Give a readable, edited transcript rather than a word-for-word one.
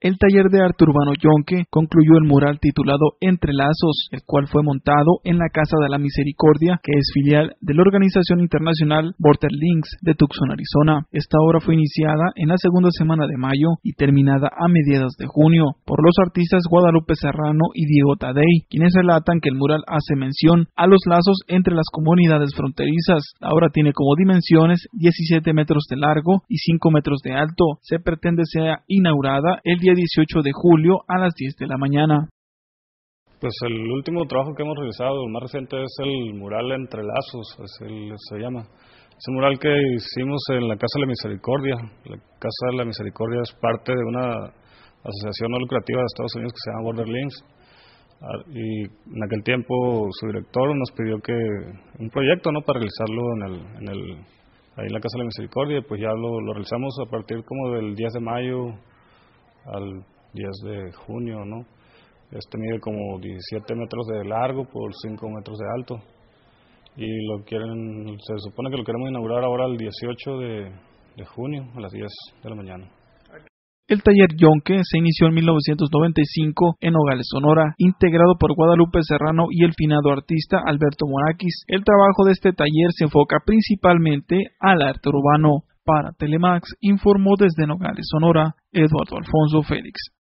El taller de arte urbano Yonke concluyó el mural titulado Entrelazos, el cual fue montado en la Casa de la Misericordia, que es filial de la organización internacional Border Links de Tucson, Arizona. Esta obra fue iniciada en la segunda semana de mayo y terminada a mediados de junio por los artistas Guadalupe Serrano y Diego Tadei, quienes relatan que el mural hace mención a los lazos entre las comunidades fronterizas. La obra tiene como dimensiones 17 metros de largo y 5 metros de alto. Se pretende sea inaugurada el día 18 de julio a las 10 de la mañana. Pues el último trabajo que hemos realizado, el más reciente, es el mural Entrelazos, se llama. Es un mural que hicimos en la Casa de la Misericordia. La Casa de la Misericordia es parte de una asociación no lucrativa de Estados Unidos que se llama Border Links. Y en aquel tiempo su director nos pidió que un proyecto, ¿no?, para realizarlo ahí en la Casa de la Misericordia. Pues ya lo realizamos a partir como del 10 de mayo al 10 de junio, ¿no? Este mide como 17 metros de largo por 5 metros de alto. Y se supone que lo queremos inaugurar ahora el 18 de junio a las 10 de la mañana. El taller Yonke se inició en 1995 en Nogales, Sonora, integrado por Guadalupe Serrano y el finado artista Alberto Morakis. El trabajo de este taller se enfoca principalmente al arte urbano. Para Telemax informó desde Nogales, Sonora, Eduardo Alfonso Félix.